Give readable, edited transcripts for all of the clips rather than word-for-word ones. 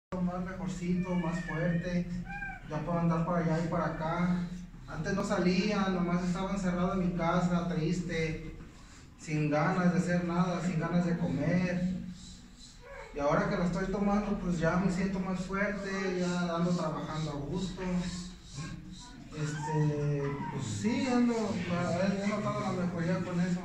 más mejorcito, más fuerte, ya puedo andar para allá y para acá. Antes no salía, nomás estaba encerrado en mi casa, triste, sin ganas de hacer nada, sin ganas de comer. Y ahora que lo estoy tomando, pues ya me siento más fuerte, ya ando trabajando a gusto. Pues sí, he notado la mejoría con eso.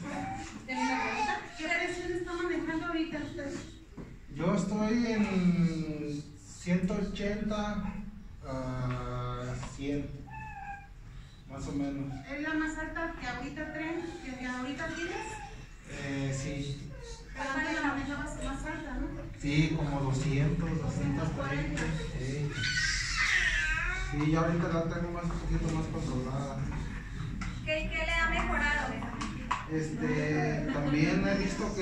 ¿Qué presión está manejando ahorita usted? Yo estoy en 180 a 100, más o menos. ¿Es la más alta que ahorita tienes? Sí. Pero antes la manejabas más alta, ¿no? Sí, como 200, 240. Sí. Sí, ya ahorita la tengo un poquito más controlada. ¿Qué le ha mejorado? También he visto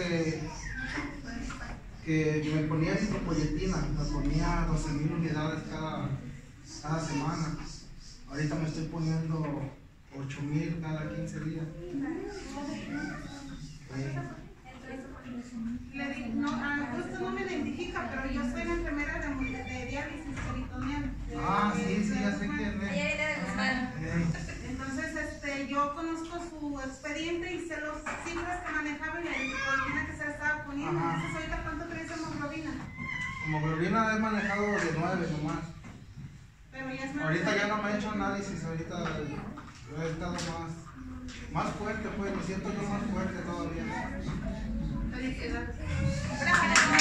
que me ponía eritropoyetina, me ponía 12,000 unidades cada semana. Ahorita me estoy poniendo 8,000 cada 15 días. Le digo, no, usted no me identifica, pero yo soy la enfermera de diálisis peritoneal. Sí, ya sé quién es. Ella viene de Guzmán. Entonces, yo conozco su expediente y sé las cifras que manejaba y la eritropoyetina que se le estaba poniendo. Ajá. Entonces, ¿ahorita cuánto traes de hemoglobina? Hemoglobina he manejado de 9 nomás. Pero ya es más. Ahorita ya no me he hecho análisis, ahorita he estado más fuerte, pues me siento yo más fuerte todavía. Gracias.